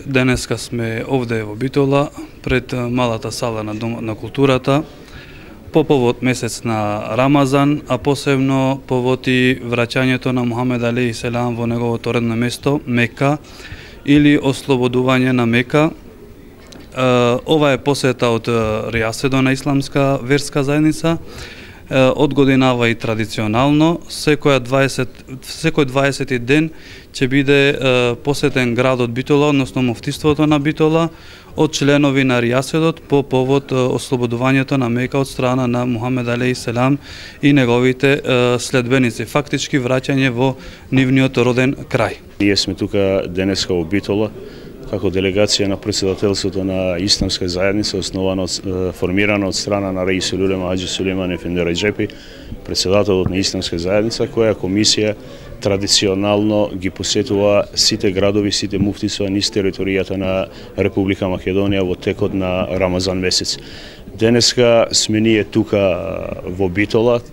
Денеска сме овде во Битола, пред малата сала на Домот на културата, по повод месец на Рамазан, а посебно повод и враќањето на Мухамед алейхи селам во неговото родно место, Мека, или ослободување на Мека. Ова е посета од Ријаседо на исламска верска заедница, од годинава и традиционално, секој 20 ден ќе биде посетен градот Битола, односно муфтиството на Битола, од членови на Ријаседот по повод ослободувањето на Мека од страна на Мухамед алейхи селам и неговите следбеници, фактички враќање во нивниот роден крај. Ние сме тука денеска во Битола како делегација на председателството на исламска заедница, формирана од страна на Раисул улема Хаџи Сулејман ефенди Раџепи, председателот на исламска заедница, која комисија традиционално ги посетува сите градови, сите муфтиства низ територијата на Република Македонија во текот на Рамазан месец. Денеска сме ние тука во Битола.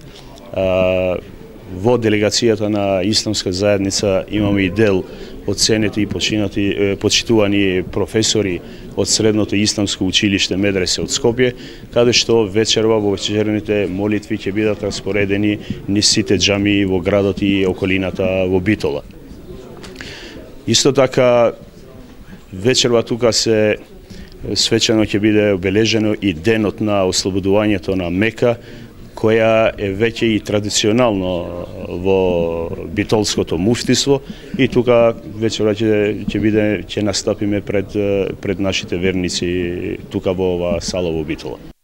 Во делегацијата на исламска заедница имаме и дел оценети и почитувани професори од средното исламско училиште Медресе од Скопје, каде што вечерва во вечерните молитви ќе бидат распоредени низ сите џамии во градот и околината во Битола. Исто така вечерва тука се свечено ќе биде обележено и денот на ослободувањето на Мека, која е веќе и традиционално во битолското муфтиство, и тука вечера ќе настапиме пред нашите верници тука во оваа сала во Битола.